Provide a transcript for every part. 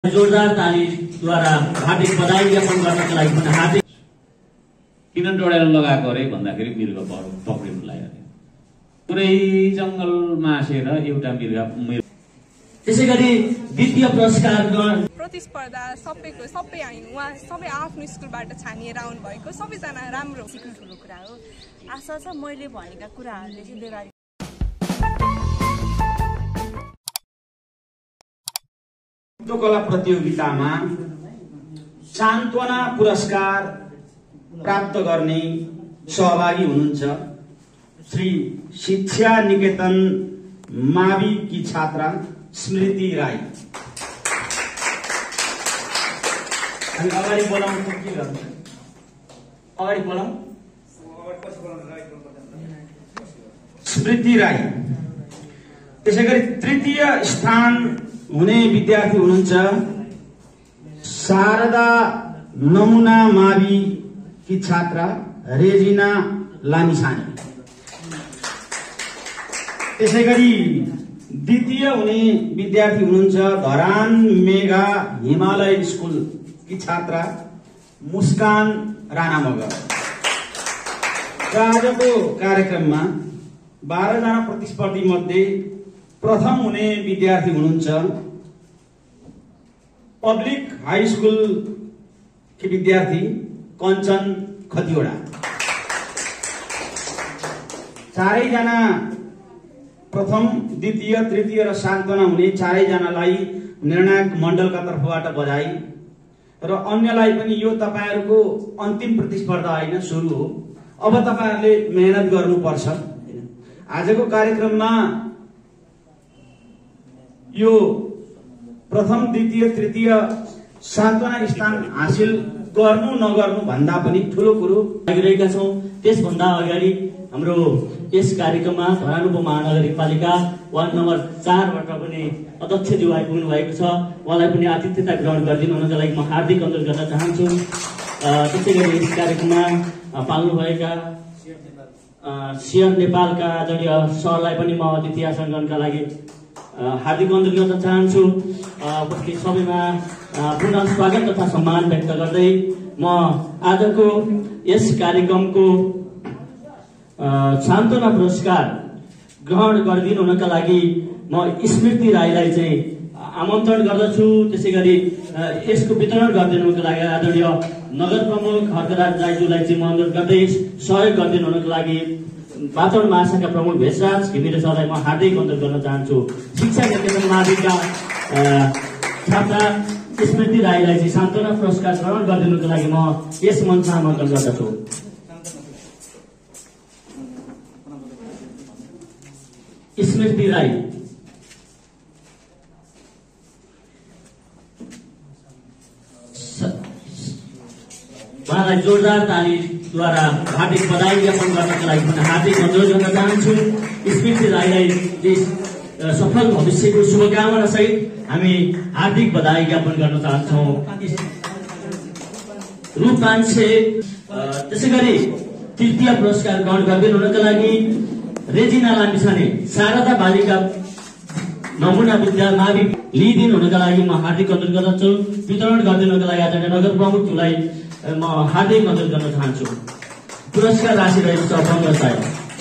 जोरदार तालीद्वारा हार्दिक बधाई ज्ञापन गर्नका लागि पनि हार्दिक किन डोडेर लगाएको अरे भन्दाखेरि मृग पक्रिनुलाई अरे पुरै जंगलमा आसेर एउटा मृग। त्यसैगरी द्वितीय पुरस्कार प्रतिस्पर्धा सबै हैन उहाँ सबै आफ्नो स्कुलबाट छानिएर आउनु भएको सबैजना राम्रो सिक्नु ठुलो कुरा हो। आशा छ मैले भनेका कुराहरूले चाहिँ व्यवहारिक कला प्रतियोगितामा सान्त्वना पुरस्कार प्राप्त गर्ने सहभागी हुनुहुन्छ श्री शिक्षा निकेतन मावि की छात्रा स्मृति राई। हामी अगाडि बोलाउन के गर्नु? अगाडि बोलाउँ। स्मृति राई। त्यसैगरी तृतीय स्थान हुने विद्यार्थी हुनुहुन्छ शारदा नमुना मावि की छात्रा रेजिना लामिछाने। त्यसैगरी द्वितीय हुने विद्यार्थी हुनुहुन्छ धरान मेगा हिमालय स्कुल की छात्रा मुस्कान राणा मगर। आजको कार्यक्रममा 12 जना प्रतिस्पर्धी मध्ये प्रथम हुने विद्यार्थी हुनुहुन्छ पब्लिक हाई स्कुल की विद्यार्थी कञ्चन खतिवडा। चारैजना प्रथम द्वितीय तृतीय र सान्त्वना हुने चारैजनालाई निर्णायक मण्डलका तर्फबाट बधाई र अन्यलाई पनि यो तपाईहरुको अन्तिम प्रतिस्पर्धा हैन, सुरु हो। अब तपाईहरुले मेहनत गर्नुपर्छ। आजको कार्यक्रममा यो प्रथम द्वितीय तृतीय सान्त्वना स्थान हासिल गर्नु नगर्नु भन्दा पनि ठूलो कुरो लागिरहेका छौं। त्यसभन्दा अगाडि हाम्रो यस कार्यक्रममा धरान उपमहानगरपालिका वार्ड नम्बर 4 बाट पनि अध्यक्षज्यू आइपुग्नु भएको छ। उहाँलाई पनि आतिथ्यता ग्रहण गरिदिनु हुनका लागि म हार्दिक अनुरोध गर्न चाहन्छु। त्यसैगरी यस कार्यक्रममा पाल्नुभएका सियर नेपालका आदरणीय सरलाई पनि म अतिथि आसन गर्नका लागि हार्दिक अनुरोध गर्न चाहन्छु। उपस्थित सबैमा पुनः स्वागत तथा सम्मान व्यक्त गर्दै म आजको यस कार्यक्रमको सान्त्वना पुरस्कार ग्रहण गरिदिनु हुनका लागि म स्मृति राईलाई चाहिँ आमन्त्रण गर्दछु। त्यसैगरी यसको वितरण गरिदिनुको लागि आदरणीय नगर प्रमुख हर्कराज दाइजुलाई चाहिँ म अनुरोध गर्दै सहयोग गरिदिनु हुनको लागि वातावरण महाशाखा प्रमुख भेषराज घिमिरे सरलाई म हार्दिक अनुरोध गर्न चाहन्छु। शिक्षा निकेतन माविका छात्रा स्मृति राईलाई चाहिँ सान्त्वना पुरस्कार ग्रहण गरिदिनुको लागि म यस मञ्चमा आमन्त्रण गर्दछु। स्मृति राई। उहाँलाई जोरदार तालीद्वारा हार्दिक बधाई ज्ञापन गर्नका लागि पनि हार्दिक अनुरोध गर्न चाहन्छु। स्मृति राईलाई सफल भविष्यको शुभकामना सहित हामी हार्दिक बधाई ज्ञापन गर्न चाहन्छौँ। रूपकान्छे। त्यसैगरी तृतीय पुरस्कार ग्रहण गरिदिनु हुनका लागि रेजिना लामिछाने शारदा बालिका नमुना विद्यालय मावि लिइदिनु हुनका लागि म हार्दिक अनुरोध गर्दछु। वितरण गरिदिनुका लागि आदरणीय नगर प्रमुखज्यूलाई म हार्दिक अनुरोध गर्न चाहन्छु। पुरस्कार राशि रहेको छ 1500।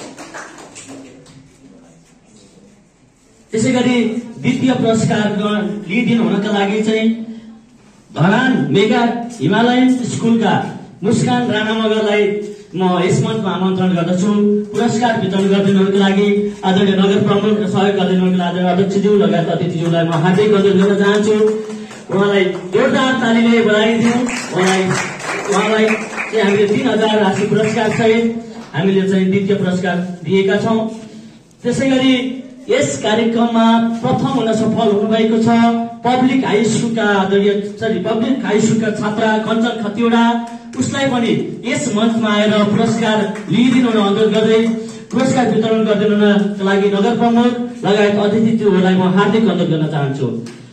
त्यसैगरी द्वितीय पुरस्कार लिइदिनु हुनका लागि चाहिँ धरान मेगा हिमालयन स्कुलका मुस्कान राणा मगरलाई म यस मञ्चमा आमन्त्रण गर्दछु। पुरस्कार वितरण गरिदिनुको लागि आदरणीय नगर प्रमुख र सहयोग गरिदिनुको लागि अध्यक्षज्यू लगायत अतिथिज्यूलाई म हार्दिक अनुरोध गर्न चाहन्छु। उहाँलाई जोरदार तालीले बधाई दिउँ। उहाँलाई चाहिँ हामीले 3000 राशि पुरस्कार सहित हामीले चाहिँ द्वितीय पुरस्कार दिएका छौं। त्यसैगरी यस कार्यक्रममा प्रथम हुन सफल हुनुभएको छ पब्लिक हाई स्कुलका पब्लिक हाई स्कुलका छात्रा कञ्चन खतिवडा। उसलाई पनि यस मञ्चमा आएर पुरस्कार लिइदिनु हुन अनुरोध गर्दै पुरस्कार वितरण गरिदिनुका लागि नगर प्रमुख लगायत अतिथिज्यूहरूलाई म हार्दिक अनुरोध गर्न चाहन्छु।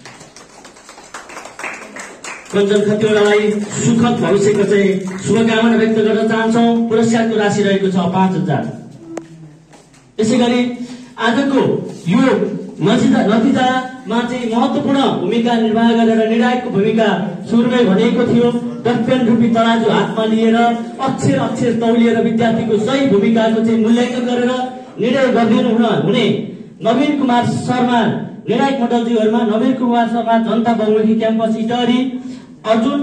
कञ्चन खतिवडालाई सुखद भविष्यको चाहिँ शुभकामना व्यक्त गर्न चाहन्छौँ। पुरस्कारको राशि रहेको छ 5000। त्यसैगरी आजको यो नतिजा मा चाहिँ महत्त्वपूर्ण भूमिका निर्वाह गरेर निर्णायकको भूमिका सुरुमै भनेको थियो। डटपेन रूपी तराजु हातमा लिएर अक्षर अक्षर तौलिएर विद्यार्थीको सही भूमिकाको चाहिँ मूल्याङ्कन गरेर निर्णय गरिदिनु हुने नवीन कुमार शर्मा निर्णायक मण्डलज्यूहरूमा नवीन Kumar Sharma Janata Bahumukhi campus Itahari, Arjun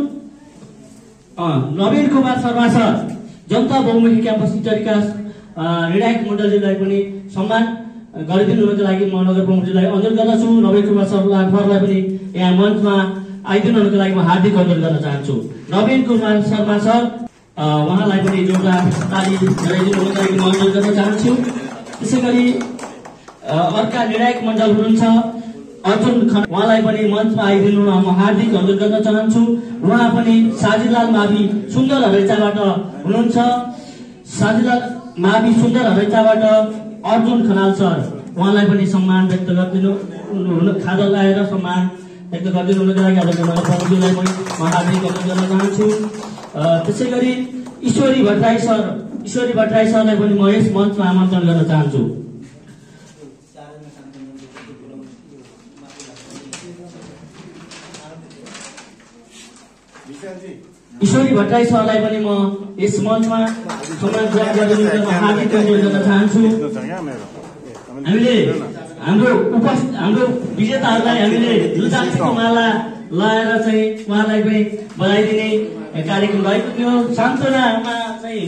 Naveen Kumar Sharma sir Janata Bahumukhi campus इटहरीका निर्णायक मण्डलज्यूलाई पनि सम्मान गरिदिनु हुनको लागि म नगर प्रमुखज्यूलाई अनुरोध गर्दछु। नवीन कुमार सरलाई पनि यहाँ मञ्चमा आइदिनु हुनको लागि म हार्दिक अनुरोध गर्न चाहन्छु। नवीन कुमार शर्मा सर उहाँलाई पनि जोरदार ताली बजाइदिनु हुनको लागि म अनुरोध गर्न चाहन्छु। त्यसै गरी अर्का निर्णायक मण्डल हुनुहुन्छ अर्जुन खनाल, उहाँलाई पनि मञ्चमा आइदिनु म हार्दिक अनुरोध गर्न चाहन्छु। उहाँ पनि साजिदलाल मावि सुन्दर हरैचाबाट हुनुहुन्छ। साजिदलाल मावि सुन्दर हरैचाबाट अर्जुन खनाल सर, उहाँलाई पनि सम्मान व्यक्त गरिदिनु खाजा लगाएर सम्मान व्यक्त गरिदिनु हुनको लागि आदरणीय प्रमुखज्यूलाई पनि म हार्दिक अनुरोध गर्न चाहन्छु। त्यसै गरी ईश्वरी भट्टराई सरलाई पनि म यस मञ्चमा आमन्त्रण गर्न चाहन्छु। ईश्वरी भट्टराई सरलाई पनि म यस मञ्चमा सम्मान प्रदान गरिदिनु हार्दिक अनुरोध गर्न चाहन्छु। हामीले हाम्रो विजेताहरूलाई हामीले रुचाक्षको माला लगाएर चाहिँ उहाँलाई पनि बधाई दिने कार्यक्रम रहेको थियो। सान्त्वनामा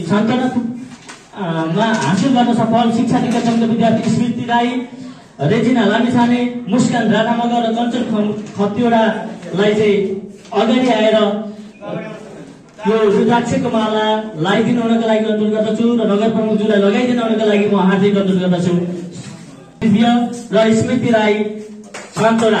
हासिल गर्न सफल शिक्षा निकेतनका विद्यार्थी स्मृति राई, रेजिना लामिछाने, मुस्कान राणा मगर र कञ्चन खतिवडालाई चाहिँ अगाडि आएर यो रुद्राक्षको माला लगाइदिनु हुनको लागि अनुरोध गर्दछु र नगर प्रमुखज्यूलाई लगाइदिनु हुनको लागि म हार्दिक अनुरोध गर्दछु। र स्मृति राई सान्त्वना।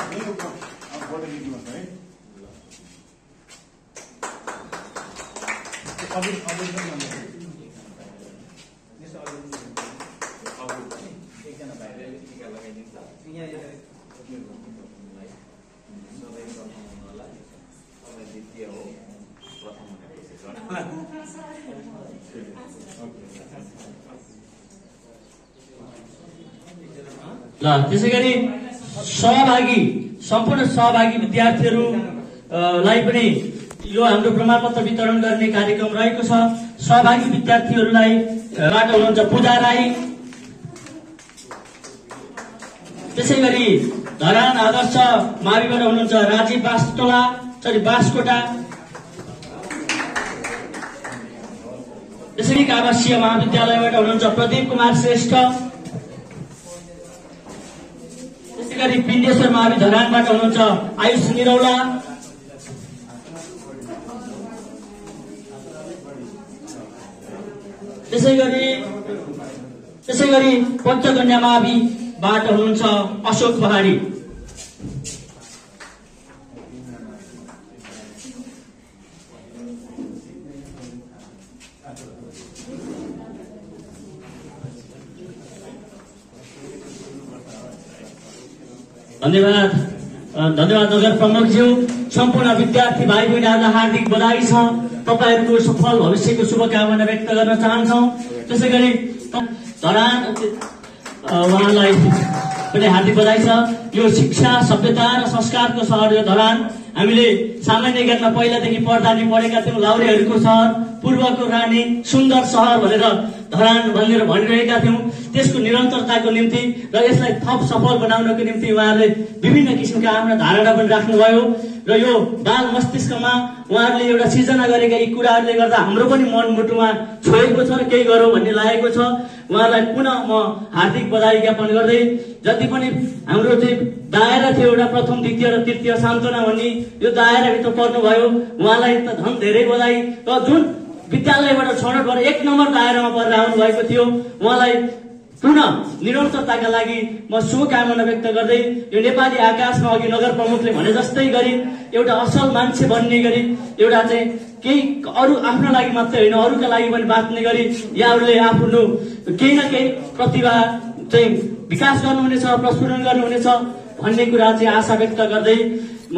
ल त्यसै गरी सम्पूर्ण सहभागी विद्यार्थीहरूलाई पनि यो हाम्रो प्रमाणपत्र वितरण गर्ने कार्यक्रम रहेको छ। सहभागी विद्यार्थीहरूलाई बाट हुनुहुन्छ पूजा राई, त्यसै गरी धरान आदर्श माविबाट हुनुहुन्छ राजीव बास्कोटा, त्यसै गरी आवासीय महाविद्यालयबाट हुनुहुन्छ प्रदीप कुमार श्रेष्ठ, त्यसै गरी पिण्डेश्वर महावि धरानबाट हुनुहुन्छ आयुष निरौला, त्यसै गरी पञ्चकन्या महाविबाट हुनुहुन्छ अशोक पहाडी। धन्यवाद नगर प्रमुखज्यू। सम्पूर्ण विद्यार्थी भाइ बहिनीहरूलाई हार्दिक बधाई छ। तपाईहरूको सफल भविष्यको शुभकामना व्यक्त गर्न चाहन्छौँ। त्यसै गरी धरान उहाँलाई पनि हार्दिक बधाई छ। यो शिक्षा सभ्यता र संस्कारको सहर यो धरान। हामीले सामान्य ज्ञानमा पहिलादेखि पढ्दा नि पढेका थियौँ लाउरेहरूको सहर, पूर्वको रानी, सुन्दर सहर भनेर धरान भनेर भनिरहेका थियौँ। त्यसको निरन्तरताको निम्ति र यसलाई थप सफल बनाउनको निम्ति उहाँहरूले विभिन्न किसिमका आफ्ना धारणा पनि राख्नुभयो र यो बाल मस्तिष्कमा उहाँहरूले एउटा सिर्जना गरेका यी कुराहरूले गर्दा हाम्रो पनि मनमुटुमा छोएको छ र केही गरौँ भन्ने लागेको छ। उहाँलाई पुनः म हार्दिक बधाई ज्ञापन गर्दै जति पनि हाम्रो चाहिँ दायरा थियो एउटा प्रथम द्वितीय र तृतीय सान्त्वना भन्ने यो दायराभित्र पर्नुभयो, उहाँलाई त झन् धेरै बधाई। र जुन विद्यालयबाट छनौट भएर 1 नम्बर दायरामा परेर आउनु भएको थियो उहाँलाई पुनः निरन्तरताका लागि म शुभकामना व्यक्त गर्दै यो नेपाली आकाशमा अघि नगर प्रमुखले भने जस्तै गरी एउटा असल मान्छे बन्ने गरी एउटा चाहिँ केही अरू आफ्नो लागि मात्रै होइन अरूका लागि पनि बाँच्ने गरी यहाँहरूले आफ्नो केही न केही प्रतिभा चाहिँ विकास गर्नुहुनेछ, प्रस्फुटन गर्नुहुनेछ भन्ने कुरा चाहिँ आशा व्यक्त गर्दै म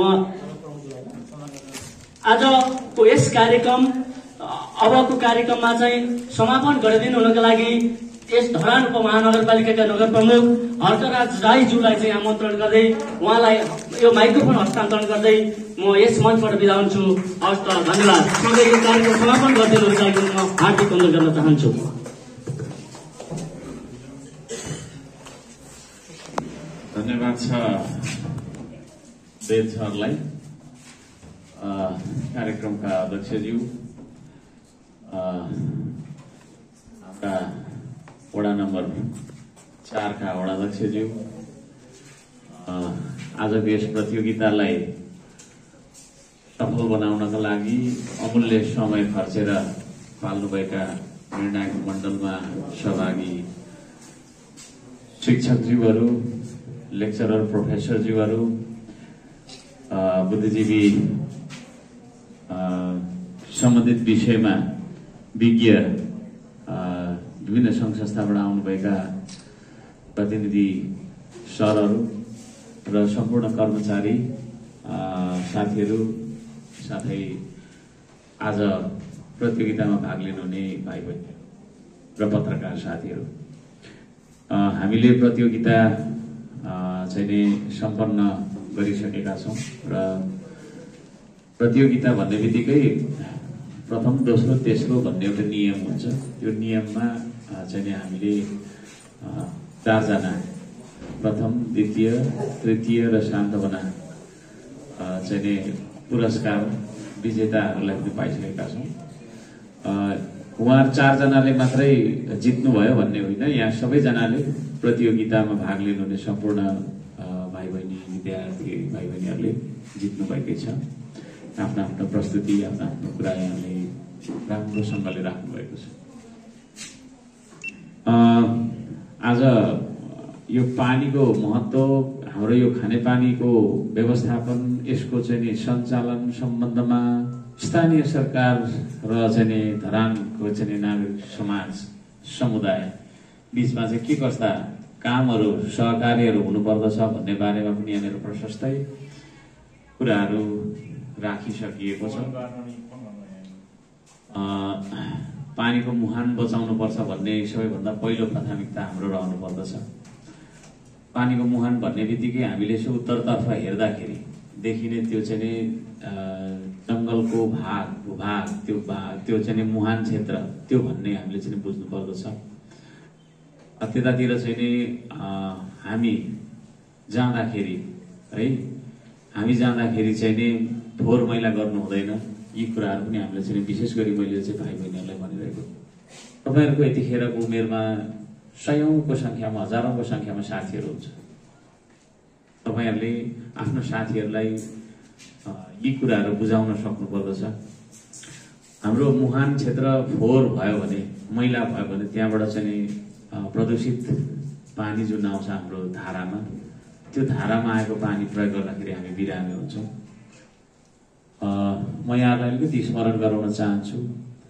आजको यस कार्यक्रम अबको कार्यक्रममा चाहिँ समापन गरिदिनु हुनको लागि यस धरान उपमहानगरपालिकाका नगर प्रमुख हर्कराज राईज्यूलाई चाहिँ आमन्त्रण गर्दै उहाँलाई यो माइक्रोफोन हस्तान्तरण गर्दै म यस मञ्चबाट बिदा हुन्छु। हवस् त, धन्यवाद। सँगै यो कार्यक्रम समापन गरिदिनुको लागि म हार्दिक अनुरोध गर्न चाहन्छु। धन्यवाद छ वेद सरलाई, कार्यक्रमका अध्यक्षज्यू, हाम्रा वडा नम्बर 4 का वडाध्यक्षज्यू, आजको यस प्रतियोगितालाई सफल बनाउनका लागि अमूल्य समय खर्चेर पाल्नुभएका निर्णायक मण्डलमा सहभागी शिक्षकज्यूहरू, लेक्चरर प्रोफेसरज्यूहरू, बुद्धिजीवी सम्बन्धित विषयमा विज्ञ विभिन्न सङ्घ संस्थाबाट आउनुभएका प्रतिनिधि सरहरू र सम्पूर्ण कर्मचारी साथीहरू, साथै आज प्रतियोगितामा भाग लिनुहुने भाइ बहिनी र पत्रकार साथीहरू, हामीले प्रतियोगिता चाहिँ सम्पन्न गरिसकेका छौँ र प्रतियोगिता भन्ने बित्तिकै प्रथम, दोस्रो, तेस्रो भन्ने एउटा नियम हुन्छ। त्यो नियममा चाहिँ हामीले 4 जना प्रथम, द्वितीय, तृतीय र सान्तवना चाहिँ पुरस्कार विजेताहरूलाई पनि पाइसकेका छौँ। उहाँहरू 4 जनाले मात्रै जित्नुभयो भन्ने होइन, यहाँ सबैजनाले प्रतियोगितामा भाग लिनुहुने सम्पूर्ण भाइ बहिनी, विद्यार्थी भाइ बहिनीहरूले जित्नुभएकै छ। आफ्नो आफ्नो प्रस्तुति, आफ्नो आफ्नो कुरा यहाँले राम्रोसँगले राख्नुभएको छ। आज यो पानीको महत्त्व, हाम्रो यो खानेपानीको व्यवस्थापन, यसको चाहिँ सञ्चालन सम्बन्धमा स्थानीय सरकार र चाहिँ धरानको चाहिँ नागरिक समाज समुदाय बीचमा चाहिँ के कस्ता कामहरू, सहकार्यहरू हुनुपर्दछ भन्ने बारेमा पनि यहाँनिर प्रशस्तै कुराहरू राखिसकिएको छ। पानीको मुहान बचाउनुपर्छ भन्ने सबैभन्दा पहिलो प्राथमिकता हाम्रो रहनुपर्दछ। पानीको मुहान भन्ने बित्तिकै हामीले यसो उत्तरतर्फ हेर्दाखेरि देखिने त्यो चाहिँ जङ्गलको भूभाग, त्यो चाहिँ मुहान क्षेत्र, त्यो भन्ने हामीले चाहिँ बुझ्नु पर्दछ। त्यतातिर चाहिँ हामी जाँदाखेरि चाहिँ फोहोर मैला गर्नु हुँदैन। यी कुराहरू पनि हामीले चाहिँ विशेष गरी मैले चाहिँ भाइ बहिनीहरूलाई भनिरहेको, तपाईँहरूको यतिखेरको उमेरमा सयौंको संख्यामा, हजारौंको संख्यामा साथीहरू हुन्छ। तपाईँहरूले आफ्नो साथीहरूलाई यी कुराहरू बुझाउन सक्नुपर्दछ। हाम्रो मुहान क्षेत्र फोहोर भयो भने, मैला भयो भने त्यहाँबाट चाहिँ प्रदूषित पानी जुन आउँछ हाम्रो धारामा, त्यो धारामा आएको पानी प्रयोग गर्दाखेरि हामी बिरामी हुन्छौँ। म यहाँलाई अलिकति स्मरण गराउन चाहन्छु।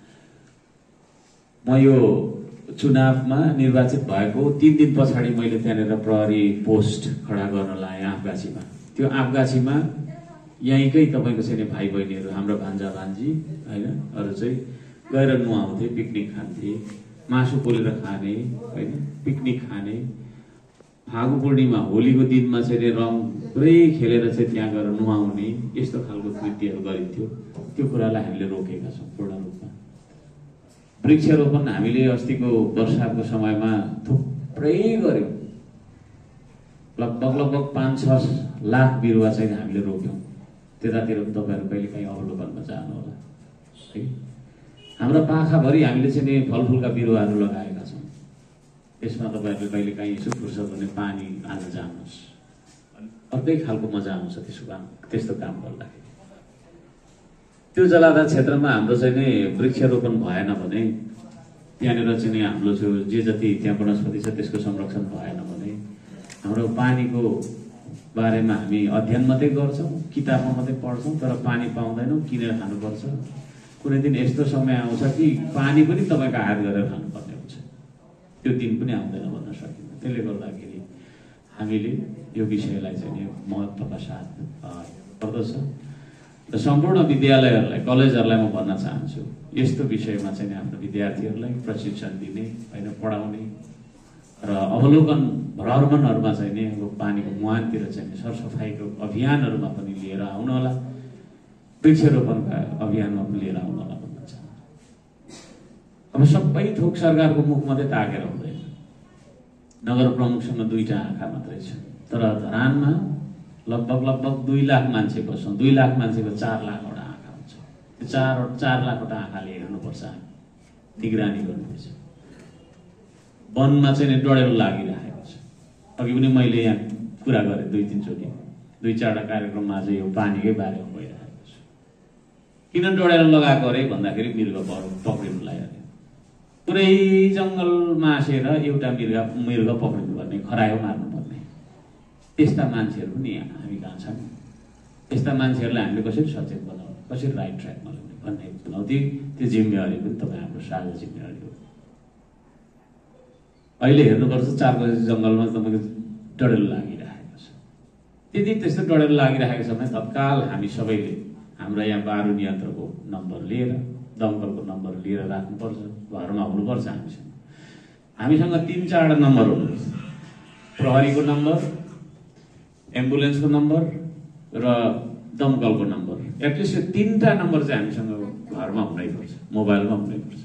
म यो चुनावमा निर्वाचित भएको 3 दिन पछाडि मैले त्यहाँनिर प्रहरी पोस्ट खडा गर्न लाएँ आफगाछीमा। त्यो आफगाछीमा यहीँकै तपाईँको चाहिँ भाइ बहिनीहरू, हाम्रो भान्जा भान्जी होइन, अरू चाहिँ गएर नुहाउँथे, पिकनिक खान्थे, मासु पोलेर खाने होइन, पिकनिक खाने, फागु पूर्णिमा होलीको दिनमा चाहिँ रङ पुरै खेलेर चाहिँ त्यहाँ गएर नुहाउने, यस्तो खालको कृत्यहरू गरिन्थ्यो। त्यो कुरालाई हामीले रोकेका छौँ पूर्ण रूपमा। वृक्षारोपण हामीले अस्तिको वर्षाको समयमा थुप्रै गर्यौँ। लगभग 5-6 लाख बिरुवा चाहिँ हामीले रोप्यौँ। त्यतातिर पनि तपाईँहरू कहिले काहीँ अवलोकनमा जानु होला है। हाम्रो पाखाभरि हामीले चाहिँ फलफुलका बिरुवाहरू लगाएका छौँ। यसमा तपाईँहरूले कहिले काहीँ यसो फुर्सद हुने पानी हाल्न जानुहोस्, अर्कै खालको मजा आउँछ त्यस्तो काम गर्दाखेरि। त्यो जलाधा क्षेत्रमा हाम्रो चाहिँ वृक्षारोपण भएन भने, त्यहाँनिर चाहिँ हाम्रो जे जति त्यहाँ वनस्पति छ त्यसको संरक्षण भएन भने, हाम्रो पानीको बारेमा हामी अध्ययन मात्रै गर्छौँ, किताबमा मात्रै पढ्छौँ, तर पानी पाउँदैनौँ, किनेर खानुपर्छ। कुनै दिन यस्तो समय आउँछ कि पानी पनि तपाईँको आयात गरेर खानुपर्ने हुन्छ। त्यो दिन पनि आउँदैन भन्न सकिन्न। त्यसले गर्दाखेरि हामीले यो विषयलाई चाहिँ महत्त्वका साथ पर्दछ। र सम्पूर्ण विद्यालयहरूलाई कलेजहरूलाई म भन्न चाहन्छु यस्तो विषयमा चाहिँ आफ्नो विद्यार्थीहरूलाई प्रशिक्षण दिने होइन पढाउने र अवलोकन भ्रमणहरूमा चाहिँ नि अब पानीको मुहानतिर चाहिँ सरसफाइको अभियानहरूमा पनि लिएर आउनु होला वृक्षरोपणका अभियानमा पनि लिएर आउनु होला भन्न चाहन्छु। अब सबै थोक सरकारको मुख मात्रै ताकेर हुँदैन। नगर प्रमुखसँग 2टा आँखा मात्रै छ तर धरानमा लगभग 2 लाख मान्छे बस्छौँ। 2 लाख मान्छेको 4 लाखवटा आँखा हुन्छ। त्यो 4 लाखवटा आँखाले हेर्नुपर्छ, निगरानी गर्नुपर्छ। वनमा चाहिँ डढेलो लागिरहेको छ। अघि पनि मैले यहाँ कुरा गरेँ 2-3 चोटि 2-4वटा कार्यक्रममा चाहिँ यो पानीकै बारेमा भइरहेको छ। किन डढेलो लगाएको अरे भन्दाखेरि मृग पक्रिनुलाई अरे पुरै जङ्गल मासेर एउटा मृग पक्रिनु पर्ने, खरायो मार्नुपर्ने त्यस्ता मान्छेहरू पनि हामी कहाँ छन्। त्यस्ता मान्छेहरूलाई हामीले कसरी सचेत बनाउने, कसरी राइट ट्र्याकमा ल्याउने भन्ने चुनौती, त्यो जिम्मेवारी पनि तपाईँ हाम्रो साझा जिम्मेवारी हो। अहिले हेर्नुपर्छ 4 बजे जङ्गलमा तपाईँको डढेलो लागिरहेको छ। त्यति त्यस्तो डढेलो लागिरहेको छ भने तत्काल हामी सबैले हाम्रा यहाँ बारु नियन्त्रको नम्बर लिएर, दमकलको नम्बर लिएर राख्नुपर्छ, घरमा हुनुपर्छ हामीसँग 3-4 नम्बर हुनुपर्छ। प्रहरीको नम्बर, एम्बुलेन्सको नम्बर र दमकलको नम्बर, एटलिस्ट यो 3टा नम्बर चाहिँ हामीसँग घरमा हुनैपर्छ, मोबाइलमा हुनैपर्छ।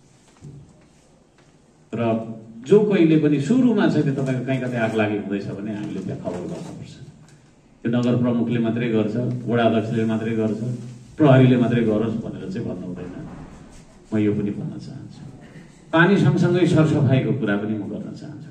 र जो कहिले पनि सुरुमा चाहिँ तपाईँको कहीँ कतै आग लागि हुँदैछ भने हामीले त्यहाँ खबर गर्नुपर्छ। त्यो नगर प्रमुखले मात्रै गर्छ, वडा अध्यक्षले मात्रै गर्छ, प्रहरीले मात्रै गरोस् भनेर चाहिँ भन्नु हुँदैन। म यो पनि भन्न चाहन्छु। पानी सँगसँगै सरसफाइको कुरा पनि म गर्न चाहन्छु।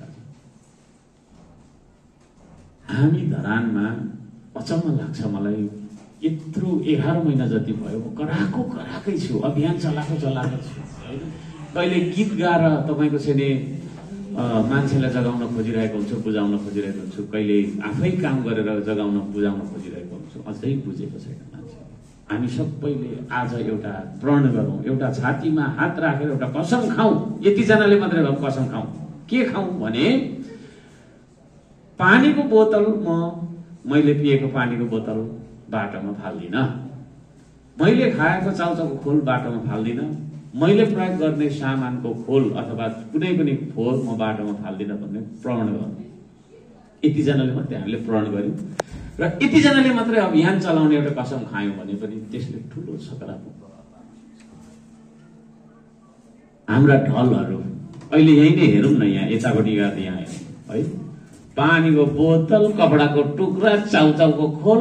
हामी धरानमा अचम्म लाग्छ मलाई, यत्रो 11 महिना जति भयो म कराकै छु, अभियान चलाएको छु होइन। कहिले गीत गाएर तपाईँको चाहिँ मान्छेलाई जगाउन खोजिरहेको हुन्छु, बुझाउन खोजिरहेको हुन्छु, कहिले आफै काम गरेर जगाउन बुझाउन खोजिरहेको हुन्छु, अझै बुझेको छैन मान्छे। हामी सबैले आज एउटा प्रण गरौँ, एउटा छातीमा हात राखेर एउटा कसम खाउँ। यतिजनाले मात्रै कसम खाउँ। के खाउँ भने पानीको बोतल मैले पिएको पानीको बोतल बाटोमा फाल्दिनँ, मैले खाएको चाउचाउको खोल बाटोमा फाल्दिनँ, मैले प्रयोग गर्ने सामानको खोल अथवा कुनै पनि फोहोर म बाटोमा फाल्दिनँ भन्ने प्रण गर्नु। यतिजनाले मात्रै हामीले प्रण गर्यौँ र यतिजनाले मात्रै अभियान चलाउने एउटा कसम खायौँ भने पनि त्यसले ठुलो सकारात्मक। हाम्रा ढलहरू अहिले यही नै हेरौँ न, यहाँ यतापट्टि गएर यहाँ हेरौँ है, पानीको बोतल, कपडाको टुक्रा, चाउचाउको खोल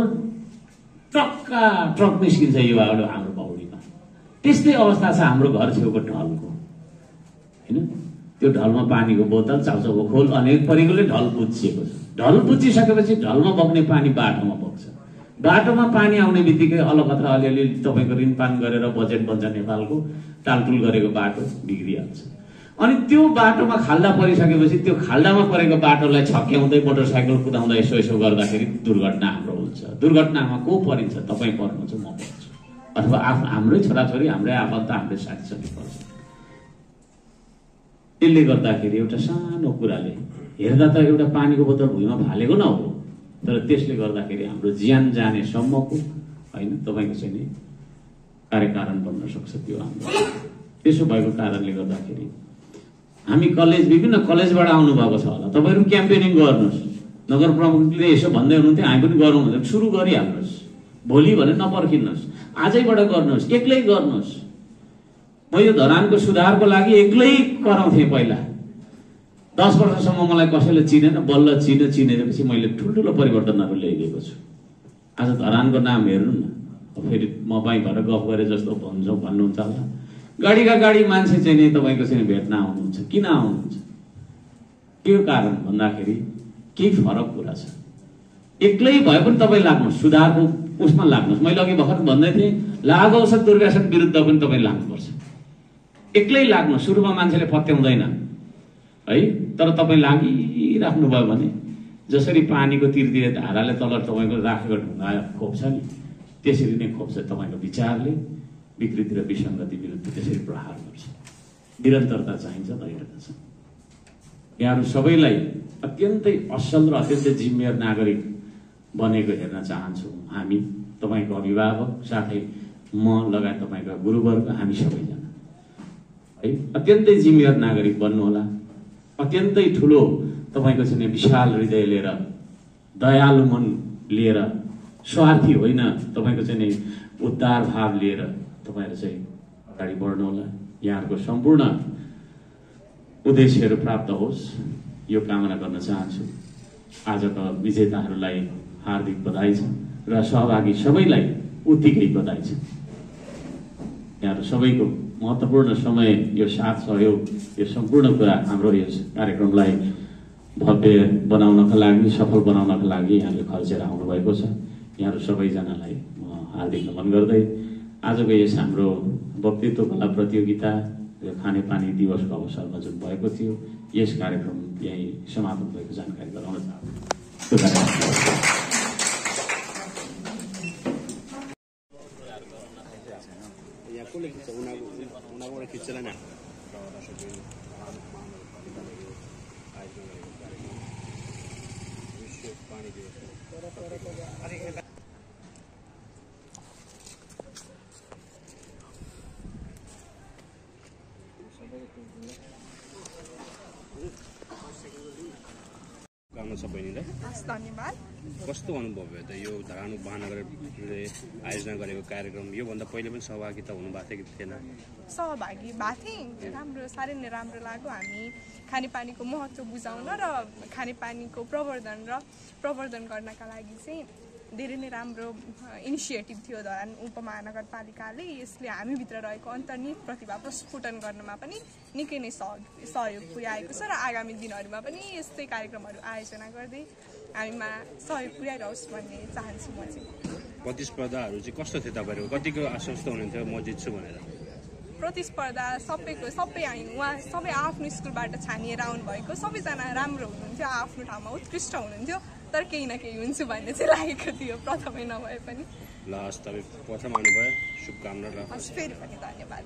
ट्रक निस्किन्छ यो हाम्रो पौडीमा। त्यस्तै अवस्था छ हाम्रो घर छेउको ढलको होइन। त्यो ढलमा पानीको बोतल, चाउचाउको खोल अनेक परिकोले ढल पुछिएको छ। ढल पुछिसकेपछि ढलमा बग्ने पानी बाटोमा बग्छ। बाटोमा पानी आउने बित्तिकै अलकत्र अलिअलि तपाईँको ऋणपान गरेर बजेट बन्छ नेपालको, टालटुल गरेको बाटो बिग्रिहाल्छ। अनि त्यो बाटोमा खाल्डा परिसकेपछि त्यो खाल्डामा परेको बाटोलाई छक्याउँदै मोटरसाइकल कुदाउँदा यसो गर्दाखेरि दुर्घटना हाम्रो हुन्छ। दुर्घटनामा को परिन्छ? तपाईँ पर्नुहुन्छ, म पर्छु, अथवा हाम्रै छोराछोरी, हाम्रै आफन्त, हाम्रै साथी पर्छ। त्यसले गर्दाखेरि एउटा सानो कुराले हेर्दा त एउटा पानीको बोतल भुइँमा फालेको न हो, तर त्यसले गर्दाखेरि हाम्रो ज्यान जाने सम्मको होइन तपाईँको चाहिँ नि कार्यकारण बन्न सक्छ त्यो हाम्रो। त्यसो भएको कारणले गर्दाखेरि हामी विभिन्न कलेजबाट आउनुभएको छ होला, तपाईँहरू क्याम्पेनिङ गर्नुहोस्। नगर प्रमुखले यसो भन्दै हुनुहुन्थ्यो, हामी पनि गरौँ भने सुरु गरिहाल्नुहोस्। भोलि भने नपर्खिनुहोस्, आजैबाट गर्नुहोस्, एक्लै गर्नुहोस्। म यो धरानको सुधारको लागि एक्लै कराउँथेँ पहिला। 10 वर्षसम्म मलाई कसैले चिनेन, बल्ल चिनेपछि मैले ठुल्ठुलो परिवर्तनहरू ल्याइदिएको छु। आज धरानको नाम हेर्नु न, फेरि म बाई भएर गफ गरे जस्तो भन्नुहुन्छ होला। गाडीका गाडी मान्छे चाहिँ नि तपाईँको चाहिँ भेट्न आउनुहुन्छ। किन आउनुहुन्छ? के कारण भन्दाखेरि केही फरक कुरा छ। एक्लै भए पनि तपाईँ लाग्नुहोस्, सुधारको उसमा लाग्नुहोस्। मैले अघि भर्खर भन्दै थिएँ, लागु औषध दुर्व्यसन विरुद्ध पनि तपाईँ लाग्नुपर्छ। एक्लै लाग्नु, सुरुमा मान्छेले पत्याउँदैन है, तर तपाईँ लागिराख्नुभयो भने जसरी पानीको तिरतिर धाराले तल तपाईँको राखेको ढुङ्गा खोप्छ नि, त्यसरी नै खोप्छ तपाईँको विचारले विकृति र विसङ्गति विरुद्ध त्यसरी प्रहार गर्छ। निरन्तरता चाहिन्छ, धैर्यता छ। यहाँहरू सबैलाई अत्यन्तै असल र अत्यन्तै जिम्मेवार नागरिक बनेको हेर्न चाहन्छौँ हामी। तपाईँको अभिभावक साथै म लगायत तपाईँका गुरुवर्ग हामी सबैजना है अत्यन्तै जिम्मेवार नागरिक बन्नुहोला। अत्यन्तै ठुलो तपाईँको चाहिँ विशाल हृदय लिएर, दयालु मन लिएर, स्वार्थी होइन तपाईँको चाहिँ उद्धार भाव लिएर तपाईँहरू चाहिँ अगाडि बढ्नुहोला। यहाँहरूको सम्पूर्ण उद्देश्यहरू प्राप्त होस् यो कामना गर्न चाहन्छु। आजका विजेताहरूलाई हार्दिक बधाई छ र सहभागी सबैलाई उत्तिकै बधाई छ। यहाँहरू सबैको महत्त्वपूर्ण समय, यो साथ सहयोग, यो सम्पूर्ण कुरा हाम्रो यस कार्यक्रमलाई भव्य बनाउनका लागि, सफल बनाउनका लागि यहाँले खर्चेर आउनुभएको छ। यहाँहरू सबैजनालाई म हार्दिक नमन गर्दै आजको यस हाम्रो वक्तृत्व कला प्रतियोगिता यो खानेपानी दिवसको अवसरमा जुन भएको थियो यस कार्यक्रम यही समापन भएको जानकारी गराउन चाहन्छु। सबैले धन्यवाद। कस्तो अनुभव भयो त यो धरान उपमहानगरले आयोजना गरेको कार्यक्रम? योभन्दा पहिले पनि सहभागिता हुनुभएको थियो कि थिएन? सहभागी भएको थिएँ, राम्रो, साह्रै नै राम्रो लाग्यो। हामी खानेपानीको महत्त्व बुझाउन र खानेपानीको प्रवर्धन गर्नका लागि चाहिँ धेरै नै राम्रो इनिसिएटिभ थियो धरान उपमहानगरपालिकाले। यसले हामीभित्र रहेको अन्तर्निहित प्रतिभा प्रस्फुटन गर्नमा पनि निकै नै सहयोग पुर्याएको छ र आगामी दिनहरूमा पनि यस्तै कार्यक्रमहरू आयोजना गर्दै हामीमा सहयोग पुर्याइरहोस् भन्ने चाहन्छु म चाहिँ। प्रतिस्पर्धाहरू चाहिँ कस्तो थियो तपाईँहरूको? कतिको आश्वस्त हुनुहुन्थ्यो म जित्छु भनेर? प्रतिस्पर्धा सबै सबै आफ्नो स्कुलबाट छानिएर आउनुभएको सबैजना राम्रो हुनुहुन्थ्यो, आफ्नो ठाउँमा उत्कृष्ट हुनुहुन्थ्यो, तर केही न केही हुन्छु भन्ने चाहिँ लागेको थियो प्रथमै नभए पनि। ल हस्, तपाईँ प्रथम आउनुभयो, शुभकामना। ल हस्, फेरि पनि धन्यवाद।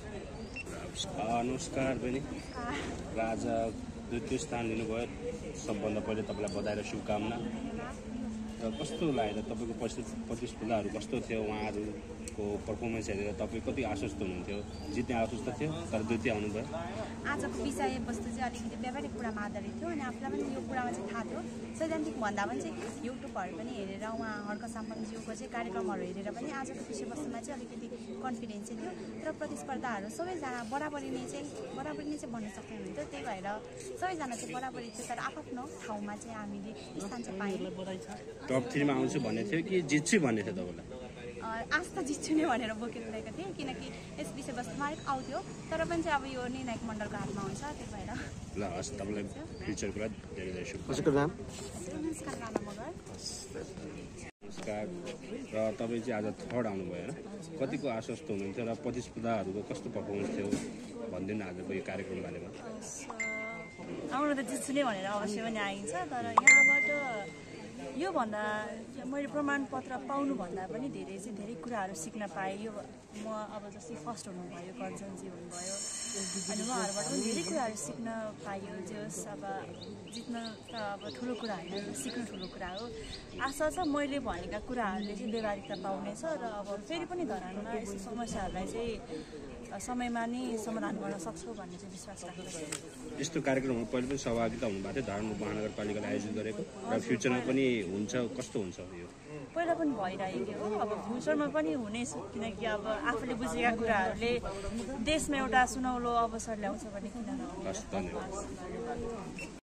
नमस्कार बहिनी, राजा द्वितीय स्थान लिनुभयो, सबभन्दा पहिले तपाईँलाई बधाई र शुभकामना। र कस्तो लाग्यो तपाईँको प्रतिस्पर्धाहरू कस्तो थियो? उहाँहरूको पर्फर्मेन्स हेरेर तपाईँ कति आश्वस्त हुनुहुन्थ्यो? जित्ने आश्वस्त थियो, तर द्वितीय आउनुभयो। आजको विषयवस्तु चाहिँ अलिकति व्यावहारिक कुरामा आधारित थियो अनि आफूलाई पनि यो कुरामा चाहिँ थाहा थियो। सैद्धान्तिक भन्दा पनि चाहिँ युट्युबहरू पनि हेरेर उहाँ हर्क साम्पाङज्यूको चाहिँ कार्यक्रमहरू हेरेर पनि आजको विषयवस्तुमा चाहिँ अलिकति कन्फिडेन्स चाहिँ थियो। तर प्रतिस्पर्धाहरू सबैजना बराबरी नै चाहिँ भन्न सक्ने हुन्थ्यो। त्यही भएर सबैजना चाहिँ बराबरी थियो, तर आफ्नो ठाउँमा चाहिँ हामीले स्थान चाहिँ पायौँ। टप 3 मा आउँछु भन्ने थियो कि जित्छु भन्ने थियो तपाईँलाई? आज त जित्छु नै भनेर बोकेर ल्याएको थिएँ, किनकि यस विषयवस्तुमा अलिक आउँथ्यो, तर पनि चाहिँ अब यो निर्णायक मण्डलको हातमा हुन्छ। त्यही भएर ल हस्, तपाईँलाई फ्युचरको लागि धेरै धेरै शुभकामना। नमस्कार राणा मगर। नमस्कार। र तपाईँ चाहिँ आज थर्ड आउनुभयो होइन? कतिको आश्वस्त हुनुहुन्थ्यो र प्रतिस्पर्धाहरूको कस्तो पर्फर्मेन्स थियो भनिदिनु न आजको यो कार्यक्रम बारेमा? आउनु त जित्छु नै भनेर अवश्य पनि आइन्छ, तर यहाँबाट योभन्दा मैले प्रमाणपत्र पाउनुभन्दा पनि धेरै कुराहरू सिक्न पाएँ। यो म अब जस्तै फर्स्ट हुनुभयो, कञ्चनजी हुनुभयो, अनि उहाँहरूबाट पनि धेरै कुराहरू सिक्न पाइयो। जस अब जित्न त अब ठुलो कुरा होइन, सिक्नु ठुलो कुरा हो। आशा छ मैले भनेका कुराहरूले चाहिँ व्यवहारिकता पाउनेछ र अब फेरि पनि धरानमा यस्तो समस्याहरूलाई चाहिँ समयमा नै समाधान गर्न सक्छौँ भन्ने चाहिँ विश्वास राख्दछु। यस्तो कार्यक्रमहरू पहिले पनि सहभागिता हुनुभएको थियो धरान उपमहानगरपालिकाले आयोजित गरेको, र फ्युचरमा पनि हुन्छ? कस्तो हुन्छ यो? पहिला पनि भइरहेको हो, अब फ्युचरमा पनि हुनेछ, किनकि अब आफूले बुझेका कुराहरूले देशमा एउटा सुनौलो अवसर ल्याउँछ भने किन नहुने। हस्, धन्यवाद।